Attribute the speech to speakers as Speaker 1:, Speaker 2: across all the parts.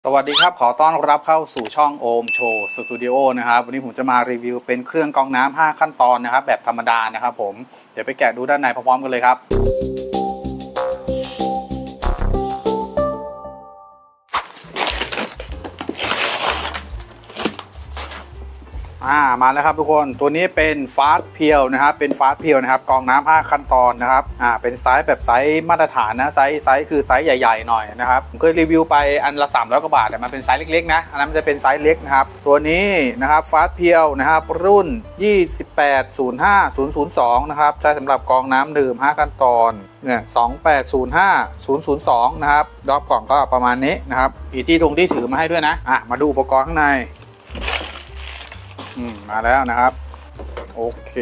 Speaker 1: สวัสดีครับขอต้อนรับเข้าสู่ช่องโอมโชว์สตูดิโอนะครับวันนี้ผมจะมารีวิวเป็นเครื่องกรองน้ำ5ขั้นตอนนะครับแบบธรรมดานะครับผมเดี๋ยวไปแกะดูด้านในพร้อมๆกันเลยครับมาแล้วครับทุกคนตัวนี้เป็นฟาสต์เพียวนะครับเป็นฟาสต์เพียวนะครับกรองน้ำ5ขั้นตอนนะครับเป็นไซส์แบบไซส์มาตรฐานนะไซส์คือไซส์ใหญ่ๆหน่อยนะครับผมเคยรีวิวไปอันละ300 กว่าบาทแต่มันเป็นไซส์เล็กๆนะอันนั้นมันจะเป็นไซส์เล็กนะครับตัวนี้นะครับฟาสต์เพียวนะครับรุ่น2805002นะครับใช้สำหรับกรองน้ำดื่ม5ขั้นตอนเนี่ย2805002นะครับรอบกล่องก็ประมาณนี้นะครับอีกที่ตรงที่ถือมาให้ด้วยนะมาดูอุปกรณ์ข้างในมาแล้วนะครับโอเค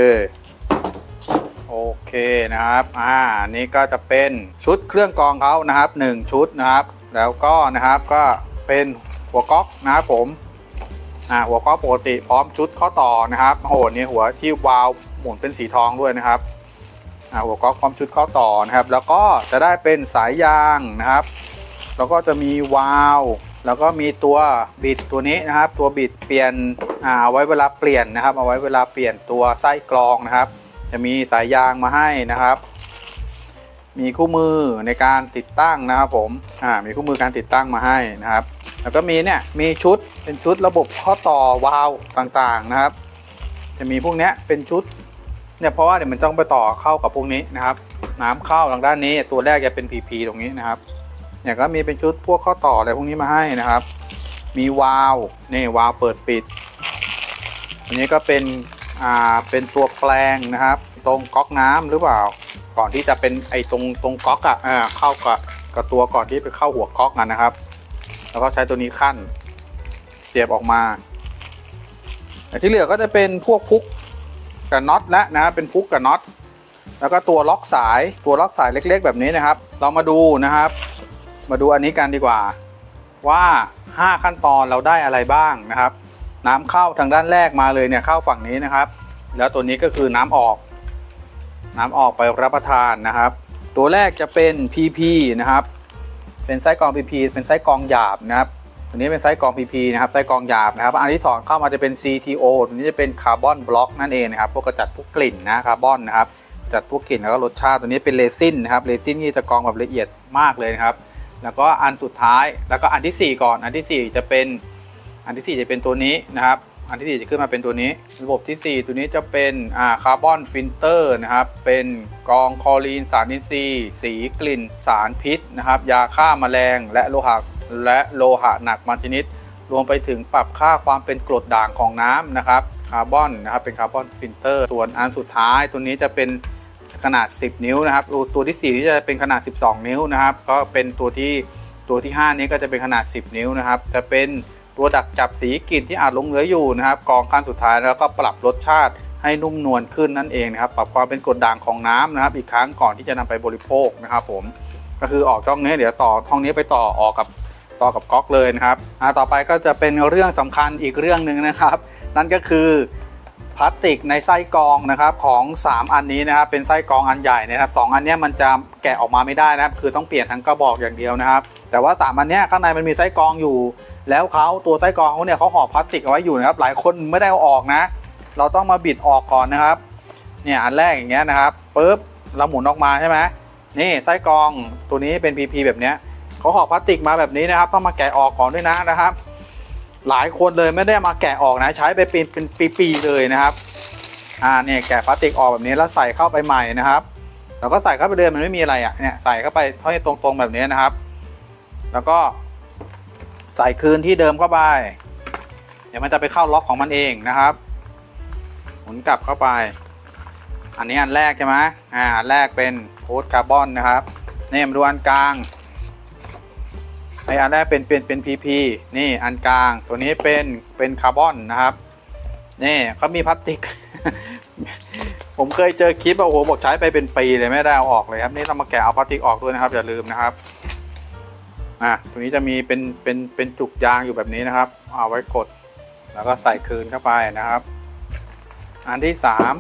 Speaker 1: นะครับนี่ก็จะเป็นชุดเครื่องกรองเขานะครับ1ชุดนะครับแล้วก็นะครับก็เป็นหัวก๊อกนะครับผมหัวก๊อกปกติพร้อมชุดข้อต่อนะครับโอ้โหนี่หัวที่วาล์วหมุนเป็นสีทองด้วยนะครับหัวก๊อกพร้อมชุดข้อต่อนะครับแล้วก็จะได้เป็นสายยางนะครับแล้วก็จะมีวาล์วแล้วก็มีตัวบิดตัวนี้นะครับตัวบิดเปลี่ยนเอาไว้เวลาเปลี่ยนนะครับเอาไว้เวลาเปลี่ยนตัวไส้กรองนะครับจะมีสายยางมาให้นะครับมีคู่มือในการติดตั้งนะครับผมมีคู่มือการติดตั้งมาให้นะครับแล้วก็มีเนี่ยมีชุดเป็นชุดระบบข้อต่อวาล์วต่างๆนะครับจะมีพวกนี้เป็นชุดเนี่ยเพราะว่าเดี๋ยวมันต้องไปต่อเข้ากับพวกนี้นะครับน้ำเข้าทางด้านนี้ตัวแรกจะเป็น PP ตรงนี้นะครับเนี่ยก็มีเป็นชุดพวกข้อต่ออะไรพวกนี้มาให้นะครับมีวาล์วนี่วาล์วเปิดปิดอันนี้ก็เป็นตัวแปลงนะครับตรงก๊อกน้ำหรือเปล่าก่อนที่จะเป็นไอ้ตรงก๊อกเข้ากับตัวก่อนที่ไปเข้าหัวก๊อกนะครับแล้วก็ใช้ตัวนี้ขั้นเสียบออกมาที่เหลือก็จะเป็นพวกพุกกับน็อตและนะเป็นพุกกับน็อตแล้วก็ตัวล็อกสายเล็กๆแบบนี้นะครับเรามาดูนะครับมาดูอันนี้กันดีกว่าว่า5ขั้นตอนเราได้อะไรบ้างนะครับน้ำเข้าทางด้านแรกมาเลยเนี่ยเข้าฝั่งนี้นะครับแล้วตัวนี้ก็คือน้ำออกไปรับประทานนะครับตัวแรกจะเป็น PP นะครับเป็นไส้กรอง PP เป็นไส้กรองหยาบนะครับตัวนี้เป็นไส้กรอง PP นะครับไส้กรองหยาบนะครับอันที่2เข้ามาจะเป็น CTO ตัวนี้จะเป็นคาร์บอนบล็อกนั่นเองนะครับพวกกระจัดพวกกลิ่นนะคาร์บอนนะครับจัดพวกกลิ่นแล้วก็รสชาติตัวนี้เป็นเรซินนะครับเรซินนี่จะกรองแบบละเอียดมากเลยนะครับแล้วก็อันสุดท้ายแล้วก็อันที่4ก่อนอันที่4จะเป็นตัวนี้นะครับอันที่4จะขึ้นมาเป็นตัวนี้ระบบที่4ตัวนี้จะเป็นคาร์บอนฟิลเตอร์นะครับเป็นกรองคลอรีนสารอินทรีย์สีกลิ่นสารพิษนะครับยาฆ่าแมลงและโลหะหนักบางชนิดรวมไปถึงปรับค่าความเป็นกรดด่างของน้ำนะครับคาร์บอนนะครับเป็นคาร์บอนฟิลเตอร์ส่วนอันสุดท้ายตัวนี้จะเป็นขนาด10นิ้วนะครับตัวที่4ที่จะเป็นขนาด12นิ้วนะครับก็เป็นตัวที่5นี้ก็จะเป็นขนาด10นิ้วนะครับจะเป็นตัวดักจับสีกลิ่นที่อาจหลงเหลืออยู่นะครับกรองขั้นสุดท้ายแล้วก็ปรับรสชาติให้นุ่มนวลขึ้นนั่นเองนะครับปรับความเป็นกรดด่างของน้ำนะครับอีกครั้งก่อนที่จะนำไปบริโภคนะครับผมก็คือออกช่องนี้เดี๋ยวต่อช่องนี้ไปต่อกับก๊อกเลยนะครับต่อไปก็จะเป็นเรื่องสำคัญอีกเรื่องหนึ่งนะครับนั่นก็คือพลาสติกในไส้กรองนะครับของ3อันนี้นะครับเป็นไส้กรองอันใหญ่นะครับ2อันนี้มันจะแกะออกมาไม่ได้นะครับคือต้องเปลี่ยนทั้งกระบอกอย่างเดียวนะครับแต่ว่า3อันนี้ข้างในมันมีไส้กรองอยู่แล้วตัวไส้กรองเขาเนี่ยเขาห่อพลาสติกเอาไว้อยู่นะครับหลายคนไม่ได้เอาออกนะเราต้องมาบิดออกก่อนนะครับเนี่ยอันแรกอย่างเงี้ยนะครับปุ๊บเราหมุนออกมาใช่ไหมนี่ไส้กรองตัวนี้เป็น PP แบบเนี้ยเขาห่อพลาสติกมาแบบนี้นะครับต้องมาแกะออกก่อนด้วยนะครับหลายคนเลยไม่ได้มาแกะออกนะใช้ไปเป็นปีๆเลยนะครับเนี่ยแกะพลาสติกออกแบบนี้แล้วใส่เข้าไปใหม่นะครับเราก็ใส่เข้าไปเลยมันไม่มีอะไรเนี่ยใส่เข้าไปเท่าที่ตรงๆแบบนี้นะครับแล้วก็ใส่คืนที่เดิมเข้าไปเดี๋ยวมันจะไปเข้าล็อกของมันเองนะครับหมุนกลับเข้าไปอันนี้อันแรกใช่ไหมอันแรกเป็นโค้ดคาร์บอนนะครับนี่มาดูอันกลางอันแรกเป็น PP นี่อันกลางตัวนี้เป็นคาร์บอนนะครับนี่เขามีพลาสติก ผมเคยเจอคลิปโอ้โหบอกใช้ไปเป็นปีเลยไม่ได้เอาออกเลยครับนี่ต้องมาแกะเอาพลาสติกออกด้วยนะครับอย่าลืมนะครับตัวนี้จะมีเป็นจุกยางอยู่แบบนี้นะครับเอาไว้กดแล้วก็ใส่คืนเข้าไปนะครับอันที่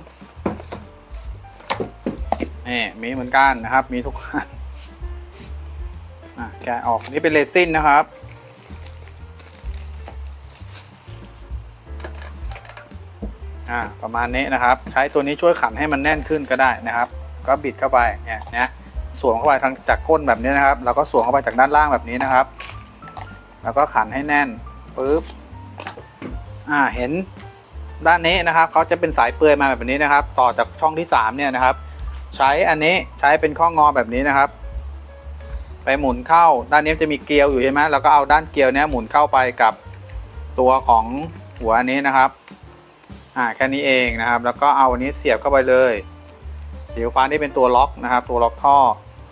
Speaker 1: 3นี่มีเหมือนกันนะครับมีทุกอันแกะออกนี่เป็นเรซินนะครับประมาณนี้นะครับใช้ตัวนี้ช่วยขันให้มันแน่นขึ้นก็ได้นะครับก็บิดเข้าไปเนี่ยสวมเข้าไปทางจากก้นแบบนี้นะครับแล้วก็สวมเข้าไปจากด้านล่างแบบนี้นะครับแล้วก็ขันให้แน่นปึ๊บเห็นด้านนี้นะครับเขาจะเป็นสายเปลือยมาแบบนี้นะครับต่อจากช่องที่3เนี่ยนะครับใช้อันนี้ใช้เป็นข้องอแบบนี้นะครับไปหมุนเข้าด้านนี้จะมีเกลียวอยู่ใช่ไหมแล้วก็เอาด้านเกลียวเนี้ยหมุนเข้าไปกับตัวของหัวอันนี้นะครับแค่นี้เองนะครับแล้วก็เอาอันนี้เสียบเข้าไปเลยสีฟ้านี่เป็นตัวล็อกนะครับตัวล็อกท่อ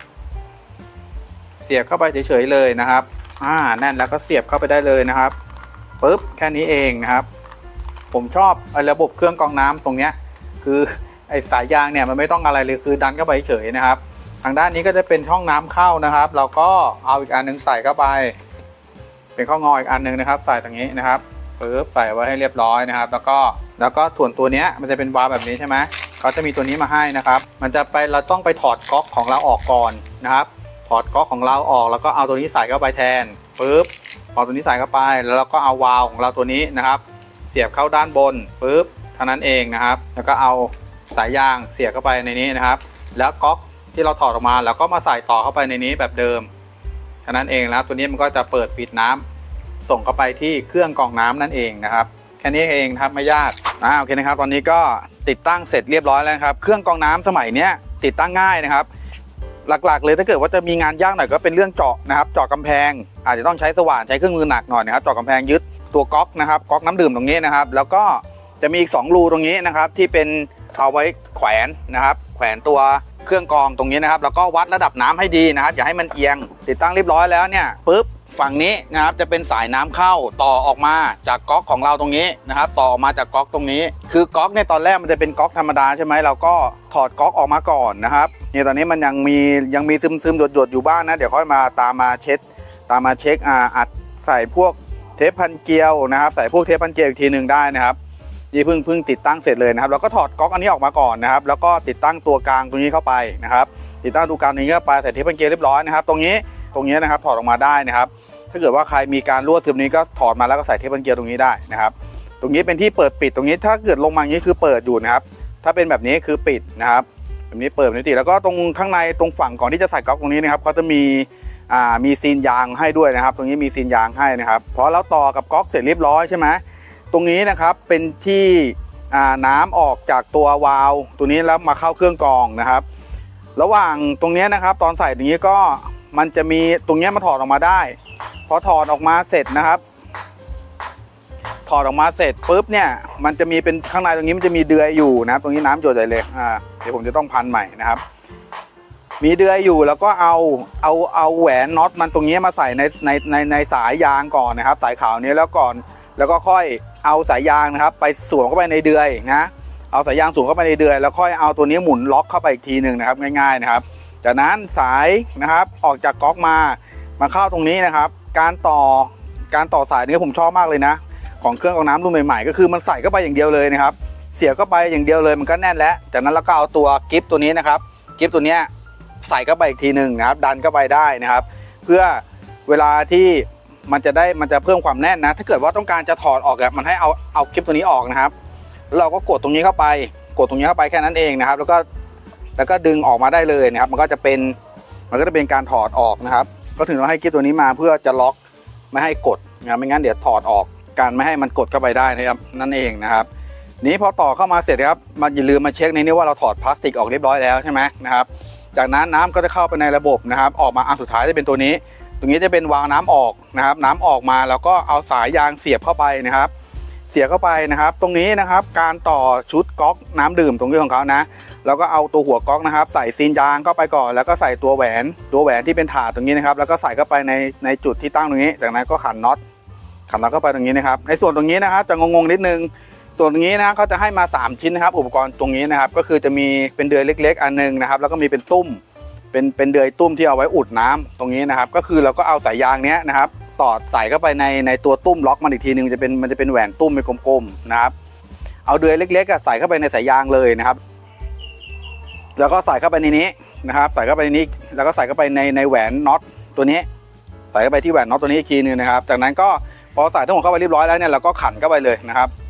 Speaker 1: เสียบเข้าไปเฉยๆเลยนะครับแน่นแล้วก็เสียบเข้าไปได้เลยนะครับปึ๊บแค่นี้เองนะครับผมชอบระบบเครื่องกรองน้ำตรงเนี้ยคือไอสายยางเนี่ยมันไม่ต้องอะไรเลยคือดันเข้าไปเฉยนะครับทางด้านนี้ก็จะเป็นช่องน้ำเข้านะครับเราก็เอาอีกอันนึงใส่เข้าไปเป็นข้องออีกอันนึงนะครับใส่ตรงนี้นะครับปึ๊บใส่ไว้ให้เรียบร้อยนะครับแล้วก็ส่วนตัวเนี้ยมันจะเป็นวาล์วแบบนี้ใช่ไหมเขาจะมีตัวนี้มาให้นะครับมันจะไปเราต้องไปถอดก๊อกของเราออกก่อนนะครับถอดก๊อกของเราออกแล้วก็เอาตัวนี้ใส่เข้าไปแทนปึ๊บพอตัวนี้ใส่เข้าไปแล้วเราก็เอาวาล์วของเราตัวนี้นะครับเสียบเข้าด้านบนปึ๊บเท่านั้นเองนะครับแล้วก็เอาสายยางเสียบเข้าไปในนี้นะครับแล้วก๊อกที่เราถอดออกมาแล้วก็มาใส่ต่อเข้าไปในนี้แบบเดิมเท่านั้นเองนะครับตัวนี้มันก็จะเปิดปิดน้ำส่งเข้าไปที่เครื่องกรองน้ำนั่นเองนะครับแค่นี้เองครับไม่ยากโอเคนะครับตอนนี้ก็ติดตั้งเสร็จเรียบร้อยแล้วครับเครื่องกรองน้ำสมัยนี้ติดตั้งง่ายนะครับหลักๆเลยถ้าเกิดว่าจะมีงานยากหน่อยก็เป็นเรื่องเจาะนะครับเจาะกำแพงอาจจะต้องใช้สว่านใช้เครื่องมือหนักหน่อยนะครับเจาะกำแพงยึดตัวก๊อกนะครับก๊อกน้ำดื่มตรงนี้นะครับแล้วก็จะมีอีก2รูตรงนี้นะครับที่เป็นเอาไว้แขวนนะครับแขวนตัวเครื่องกรองตรงนี้นะครับแล้วก็วัดระดับน้ำให้ดีนะครับอย่าให้มันเอียงติดตั้งเรียบร้อยแล้วเนี่ยปึ๊บฝั่งนี้นะครับจะเป็นสายน้ำเข้าต่อออกมาจากก๊อกของเราตรงนี้นะครับต่อออกมาจากก๊อกตรงนี้คือก๊อกเนี่ยตอนแรกมันจะเป็นก๊อกธรรมดาใช่ไหมเราก็ถอดก๊อกออกมาก่อนนะครับเนี่ยตอนนี้มันยังมีซึมหยดอยู่บ้างนะเดี๋ยวค่อยมาตามมาเช็คอัดใส่พวกเทปพันเกลียวนะครับใส่พวกเทปพันเกลียวอีกทีหนึ่งได้นะครับนี่เพิ่งติดตั้งเสร็จเลยนะครับแล้วก็ถอดก๊อกอันนี้ออกมาก่อนนะครับแล้วก็ติดตั้งตัวกลางตรงนี้เข้าไปนะครับติดตั้งตัวกลางนี้เข้าไปใส่เทปพันเกลียวเรียบร้อยนะครับตรงนี้นะครับถอดออกมาได้นะครับถ้าเกิดว่าใครมีการรั่วซึมนี้ก็ถอดมาแล้วก็ใส่เทปพันเกลียวตรงนี้ได้นะครับตรงนี้เป็นที่เปิดปิดตรงนี้ถ้าเกิดลงมาอย่างนี้คือเปิดอยู่นะครับถ้าเป็นแบบนี้คือปิดนะครับแบบนี้เปิดแบบนี้ติดแล้วก็ตรงข้างในตรงฝั่งก่อนที่จะใส่ก๊อกตรงนี้นะครับเขาจะมีซีนยางให้ด้วยนะครับตรงนี้มีซีนยางให้นะครับพอเราต่อกับก๊อกเสร็จเรียบร้อยใช่ไหมตรงนี้นะครับเป็นที่น้ำออกจากตัววาล์วตัวนี้แล้วมาเข้าเครื่องกรองนะครับระหว่างตรงนี้นะครับตอนใส่ตรงนี้ก็มันจะมีตรงนี้มาถอดออกมาได้พอถอดออกมาเสร็จนะครับถอดออกมาเสร็จปุ๊บเนี่ยมันจะมีเป็นข้างในตรงนี้มันจะมีเดือยอยู่นะครับตรงนี้น้ำหยดใหญ่เลยเดี๋ยวผมจะต้องพันใหม่นะครับมีเดือยอยู่แล้วก็เอาแหวนน็อตมันตรงนี้มาใส่ในสายยางก่อนนะครับสายขาวนี้แล้วก็ค่อยเอาสายยางนะครับไปสวมเข้าไปในเดือยนะเอาสายยางสวมเข้าไปในเดือยแล้วค่อยเอาตัวนี้หมุนล็อกเข้าไปอีกทีหนึ่งนะครับง่ายๆนะครับจากนั้นสายนะครับออกจากก๊อกมาเข้าตรงนี้นะครับการต่อสายนี้ผมชอบมากเลยนะของเครื่องกรองน้ำรุ่นใหม่ๆก็คือมันใส่เข้าไปอย่างเดียวเลยนะครับเสียบเข้าไปอย่างเดียวเลยมันก็แน่นแล้วจากนั้นเราก็เอาตัวกิฟตัวนี้นะครับกิฟตัวนี้ใส่เข้าไปอีกทีหนึ่งนะครับดันเข้าไปได้นะครับเพื่อเวลาที่มันจะเพิ่มความแน่นนะถ้าเกิดว่าต้องการจะถอดออกมันให้เอากิฟตัวนี้ออกนะครับเราก็กดตรงนี้เข้าไปแค่นั้นเองนะครับแล้วก็ดึงออกมาได้เลยนะครับมันก็จะเป็นการถอดออกนะครับก็ถึงเราให้กิฟตัวนี้มาเพื่อจะล็อกไม่ให้กดนะไม่งั้นเดี๋ยวถอดออกการไม่ให้มันกดเข้าไปได้นะครับนั่นเองนะครับนี้พอต่อเข้ามาเสร็จครับมันอย่าลืมมาเช็คในนี้ว่าเราถอดพลาสติกออกเรียบร้อยแล้วใช่ไหมนะครับจากนั้นน้ำก็จะเข้าไปในระบบนะครับออกมาอันสุดท้ายจะเป็นตัวนี้ตรงนี้จะเป็นวาล์วน้ำออกนะครับน้ำออกมาแล้วก็เอาสายยางเสียบเข้าไปนะครับตรงนี้นะครับการต่อชุดก๊อกน้ำดื่มตรงนี้ของเขานะแล้วก็เอาตัวหัวก๊อกนะครับใส่ซีนยางเข้าไปก่อนแล้วก็ใส่ตัวแหวนที่เป็นถาดตรงนี้นะครับแล้วก็ใส่เข้าไปในจุดที่ตั้งตรงนี้จากนั้นก็ขันน็อตเข้าไปตรงนี้นะครับในส่วนตรงนี้นะครับจะงงนิดนึงส่วนตรงนี้นะเขาจะให้มา3ชิ้นนะครับอุปกรณ์ตรงนี้นะครับก็คือจะมีเป็นเดือยเล็กๆอันนึงนะครับแล้วก็มีเป็นตุ้มเป็นเดือยตุ้มที่เอาไว้อุดน้ำตรงนี้นะครับก็คือเราก็เอาสายยางเนี้ยนะครับสอดใส่เข้าไปในตัวตุ้มล็อกมันอีกทีนึงมันจะเป็นแหวนตุ้มเป็นกลมๆนะครับเอาเดือยเล็กๆใส่เข้าไปในสายยางเลยนะครับแล้วก็ใส่เข้าไปในนี้นะครับใส่เข้าไปในนี้แล้วก็ใส่เข้าไปในแหวนน็อตตัวนี้ใส่เข้าไปที่แหวนน็อตตัวนี้อีกทีนึงนะครับจากนั้นก็พอใส่ทั้งหมดเข้าไปเรียบร้อยแล้วเนี่ยเราก็ขันเข้าไปเลยนะครับข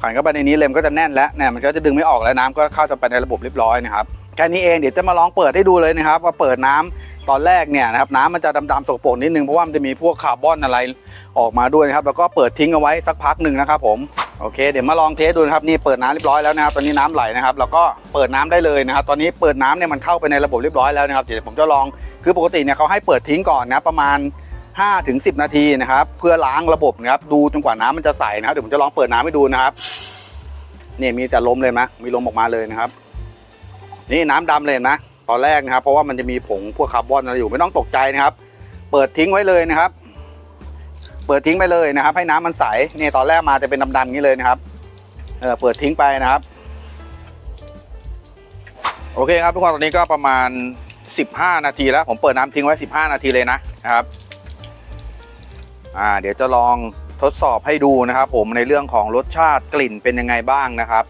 Speaker 1: ขันเข้าไปในนี้เลยมันก็จะแน่นแล้วเนี่ยมันก็จะดึงไม่ออกแล้วน้ำก็เข้าไปในระบบเรียบร้อยนะครับแค่นี้เองเดี๋ยวจะมาลองเปิดให้ดูเลยนะครับว่าเปิดน้ำตอนแรกเนี่ยนะครับน้ำมันจะดำๆสกปรกนิดนึงเพราะว่ามันจะมีพวกคาร์บอนอะไรออกมาด้วยนะครับแล้วก็เปิดทิ้งเอาไว้สักพักหนึ่งนะครับผมโอเคเดี๋ยวมาลองเทสดูนะครับนี่เปิดน้ำเรียบร้อยแล้วนะครับตอนนี้น้ำไหลนะครับแล้วก็เปิดน้ำได้เลยนะครับตอนนี้เปิดน้ำเนี่ยมันเข้าไปในระบบเรียบร้อยแล้วนะครับเดี๋ยวผมจะลองคือปกติเนี่ยเขาให้เปิดทิ้งก่อนนะประมาณ5-10 นาทีนะครับเพื่อล้างระบบนะครับดูจนกว่าน้ำมันจะใสนะครับเดี๋ยวผมจะลองเปิดน้ำให้ดูนะครับนี่มีแต่ลมเลยนะมีลมออกมาเลยนะครับนี่น้ำดำเลยนะตอนแรกนะครับเพราะว่ามันจะมีผงพวกคาร์บอนอะไรอยู่ไม่ต้องตกใจนะครับเปิดทิ้งไว้เลยนะครับเปิดทิ้งไปเลยนะครับให้น้ำมันใสนี่ตอนแรกมาจะเป็นดำๆอย่างนี้เลยนะครับเปิดทิ้งไปนะครับโอเคครับทุกคนตอนนี้ก็ประมาณ15 นาทีแล้วผมเปิดน้ำทิ้งไว้15 นาทีเลยนะครับเดี๋ยวจะลองทดสอบให้ดูนะครับผมในเรื่องของรสชาติกลิ่นเป็นยังไงบ้างนะครับ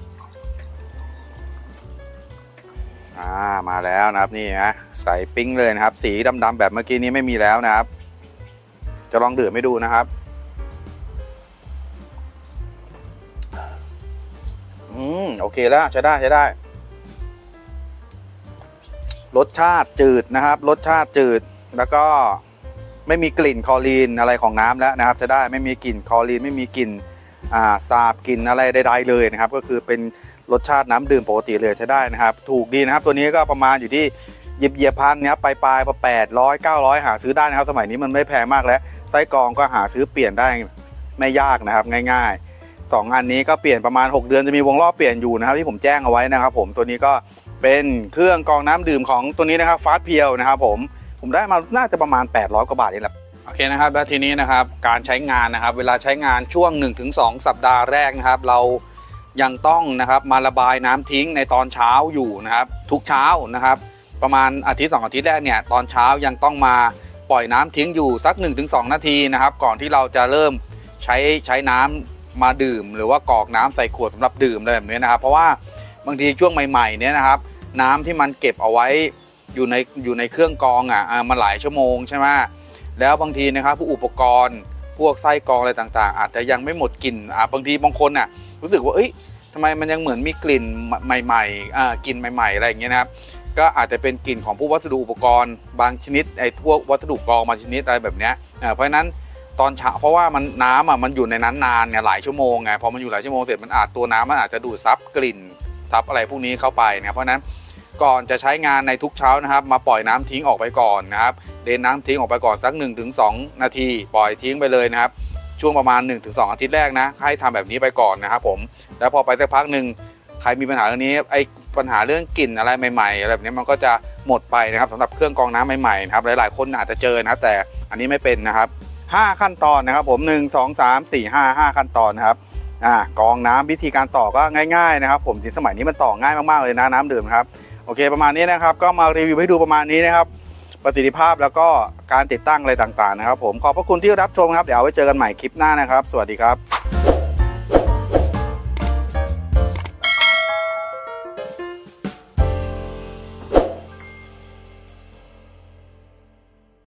Speaker 1: มาแล้วนะครับนี่นะใสปิ้งเลยนะครับสีดำๆแบบเมื่อกี้นี้ไม่มีแล้วนะครับจะลองดื่มให้ดูนะครับโอเคแล้วใช้ได้รสชาติจืดนะครับรสชาติจืดแล้วก็ไม่มีกลิ่นคลอรีนอะไรของน้ำแล้วนะครับจะได้ไม่มีกลิ่นคลอรีนไม่มีกลิ่นสาบกลิ่นอะไรใดๆเลยนะครับก็คือเป็นรสชาติน้ำดื่มปกติเลยใช้ได้นะครับถูกดีนะครับตัวนี้ก็ประมาณอยู่ที่เหยียบพันเนี่ยปลาย800-900หาซื้อได้นะครับสมัยนี้มันไม่แพงมากแล้วไส้กรองก็หาซื้อเปลี่ยนได้ไม่ยากนะครับง่ายๆ2อันนี้ก็เปลี่ยนประมาณ6 เดือนจะมีวงรอบเปลี่ยนอยู่นะครับที่ผมแจ้งเอาไว้นะครับผมตัวนี้ก็เป็นเครื่องกรองน้ำดื่มของตัวนี้นะครับฟาสต์เพียวนะครับผมได้มาน่าจะประมาณ800 กว่าบาทนี่แหละโอเคนะครับแล้วทีนี้นะครับการใช้งานนะครับเวลาใช้งานช่วง 1-2 สัปดาห์แรกนะครับเรายังต้องนะครับมาระบายน้ำทิ้งในตอนเช้าอยู่นะครับทุกเช้านะครับประมาณอาทิตย์2 อาทิตย์แรกเนี่ยตอนเช้ายังต้องมาปล่อยน้ำทิ้งอยู่สัก 1-2 นาทีนะครับก่อนที่เราจะเริ่มใช้น้ำมาดื่มหรือว่ากรอกน้ำใส่ขวดสำหรับดื่มอะไรแบบนี้นะครับเพราะว่าบางทีช่วงใหม่ๆเนี่ยนะครับน้ำที่มันเก็บเอาไว้อยู่ในเครื่องกรองมันหลายชั่วโมงใช่ไหมแล้วบางทีนะครับพวกอุปกรณ์พวกไส้กรองอะไรต่างๆอาจจะยังไม่หมดกลิ่นบางทีบางคนรู้สึกว่าทำไมมันยังเหมือนมีกลิ่นใหม่ๆกลิ่นใหม่ๆอะไรอย่างเงี้ยนะครับก็อาจจะเป็นกลิ่นของพวกวัสดุอุปกรณ์บางชนิดพวกวัสดุกรองบางชนิดอะไรแบบนี้เพราะฉะนั้นตอนเช้าเพราะว่าน้ำมันอยู่ในนั้นนานไงหลายชั่วโมงไงพอมันอยู่หลายชั่วโมงเสร็จมันตัวน้ำมันอาจจะดูดซับกลิ่นซับอะไรพวกนี้เข้าไปนะเพราะฉะนั้นก่อนจะใช้งานในทุกเช้านะครับมาปล่อยน้ำทิ้งออกไปก่อนนะครับเดนน้ำทิ้งออกไปก่อนสัก 1-2 นาทีปล่อยทิ้งไปเลยนะครับช่วงประมาณ 1-2 อาทิตย์แรกนะให้ทำแบบนี้ไปก่อนนะครับผมแล้วพอไปสักพักหนึ่งใครมีปัญหาเรื่องนี้ปัญหาเรื่องกลิ่นอะไรใหม่ๆอะไรแบบนี้มันก็จะหมดไปนะครับสำหรับเครื่องกรองน้ำใหม่ๆนะครับหลายๆคนอาจจะเจอนะครับแต่อันนี้ไม่เป็นนะครับ5 ขั้นตอนนะครับผม1-2-3-4-5 ขั้นตอนนะครับกรองน้ำวิธีการต่อก็ง่ายๆนะครับผมสมัยนี้มันต่อง่ายมากๆเลยนะน้ำดื่มครับโอเคประมาณนี้นะครับก็มารีวิวให้ดูประมาณนี้นะครับประสิทธิภาพแล้วก็การติดตั้งอะไรต่างๆนะครับผมขอบพระคุณที่รับชมครับเดี๋ยวเอาไว้เจอกันใหม่คลิปหน้านะครับสวัสดีครับ